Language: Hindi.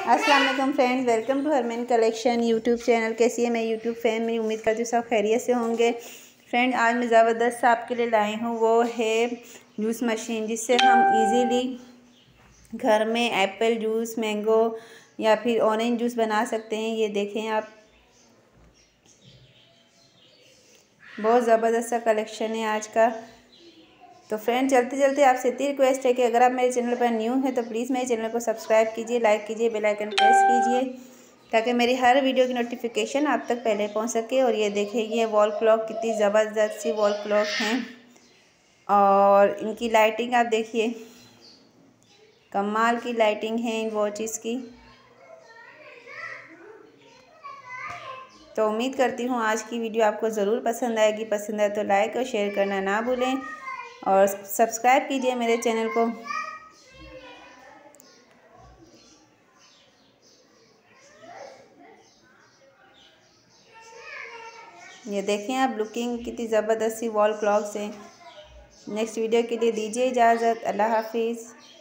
अस्सलाम वालेकुम friends, welcome to Harman collection YouTube channel. कैसी है मैं यूट्यूब फैन, मेरी उम्मीद करती हूँ सब खैरियत से होंगे। फ्रेंड, आज मैं ज़बरदस्त आपके लिए लाई हूँ वो है जूस मशीन, जिससे हम इजीली घर में एप्पल जूस, मैंगो या फिर ऑरेंज जूस बना सकते हैं। ये देखें आप, बहुत ज़बरदस्त सा कलेक्शन है आज का। तो फ्रेंड, चलते चलते आपसे इतनी रिक्वेस्ट है कि अगर आप मेरे चैनल पर न्यू हैं तो प्लीज़ मेरे चैनल को सब्सक्राइब कीजिए, लाइक कीजिए, बेल आइकन प्रेस कीजिए ताकि मेरी हर वीडियो की नोटिफिकेशन आप तक पहले पहुंच सके। और ये देखिए, ये वॉल क्लॉक कितनी ज़बरदस्त सी वॉल क्लॉक हैं और इनकी लाइटिंग आप देखिए, कमाल की लाइटिंग है इन वॉचेस की। तो उम्मीद करती हूँ आज की वीडियो आपको ज़रूर पसंद आएगी। पसंद आए तो लाइक और शेयर करना ना भूलें और सब्सक्राइब कीजिए मेरे चैनल को। ये देखें आप, लुकिंग कितनी ज़बरदस्त सी वॉल क्लॉक्स हैं। नेक्स्ट वीडियो के लिए दीजिए इजाज़त। अल्लाह हाफिज़।